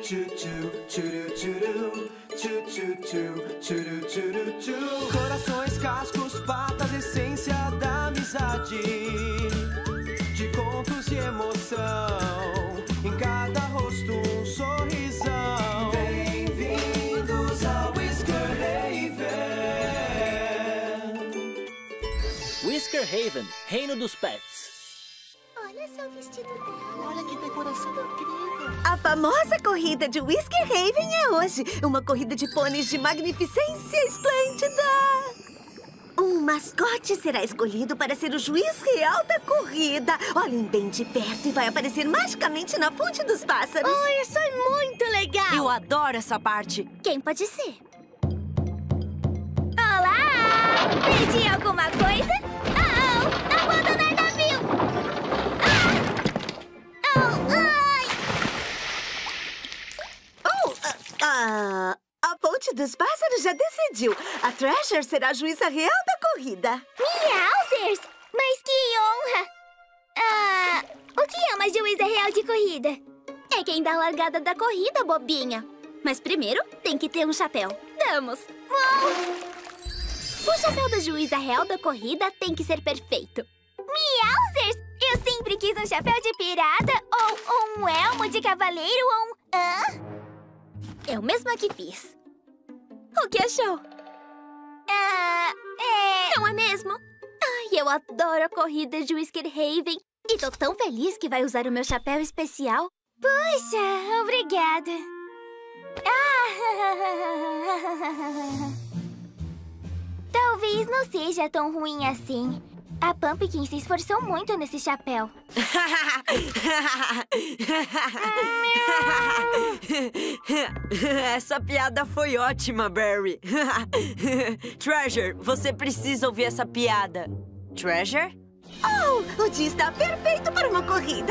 Corações, cascos, patas, essência da amizade, de contos de emoção, em cada rosto um sorrisão. Bem-vindos ao Whisker Haven. Whisker Haven, Reino dos Pets. Olha só o vestido dela. Olha que decoração incrível. A famosa corrida de Whisker Haven é hoje. Uma corrida de pôneis de magnificência esplêndida. Um mascote será escolhido para ser o juiz real da corrida. Olhem bem de perto e vai aparecer magicamente na fonte dos pássaros. Oh, isso é muito legal. Eu adoro essa parte. Quem pode ser? Olá! Perdi alguma coisa? Abandonar navio! A ponte dos pássaros já decidiu. A Treasure será a juíza real da corrida. Meowsers! Mas que honra! O que é uma juíza real de corrida? É quem dá a largada da corrida, bobinha. Mas primeiro tem que ter um chapéu. Damos! O chapéu da juíza real da corrida tem que ser perfeito. Meowsers! Eu sempre quis um chapéu de pirata, ou um elmo de cavaleiro, ou Eu mesma que fiz. O que achou? Não é mesmo? Ai, eu adoro a corrida de Whisker Haven. E tô tão feliz que vai usar o meu chapéu especial. Puxa, obrigada. Talvez não seja tão ruim assim. A Pumpkin se esforçou muito nesse chapéu. Essa piada foi ótima, Barry. Treasure, você precisa ouvir essa piada. Treasure? Oh, o dia está perfeito para uma corrida.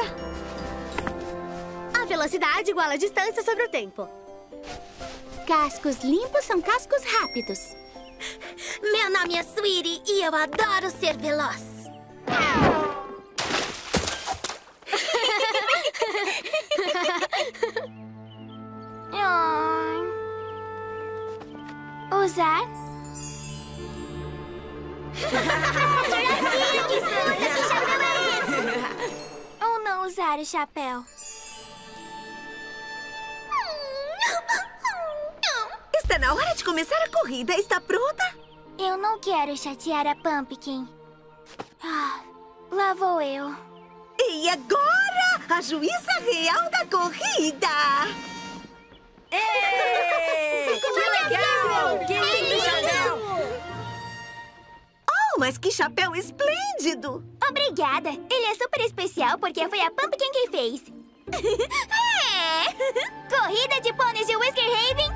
A velocidade iguala a distância sobre o tempo. Cascos limpos são cascos rápidos. Meu nome é Sweetie e eu adoro ser veloz. Usar? Que chapéu é esse? Ou não usar o chapéu? Está na hora de começar a corrida. Está pronta? Eu não quero chatear a Pumpkin. Lá vou eu. E agora, a juíza real da corrida. Ei! Que legal! Que lindo chapéu! Oh, mas que chapéu esplêndido! Obrigada. Ele é super especial porque foi a Pumpkin quem fez. Corrida de pôneis de Whisker Haven